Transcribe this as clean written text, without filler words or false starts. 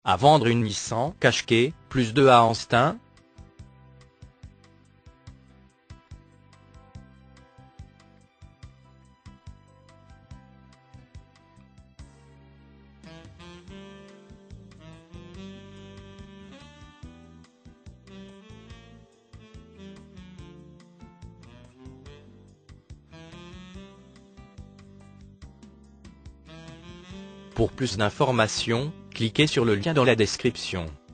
À vendre une Nissan Qashqai, plus de à Anstin. Pour plus d'informations, cliquez sur le lien dans la description.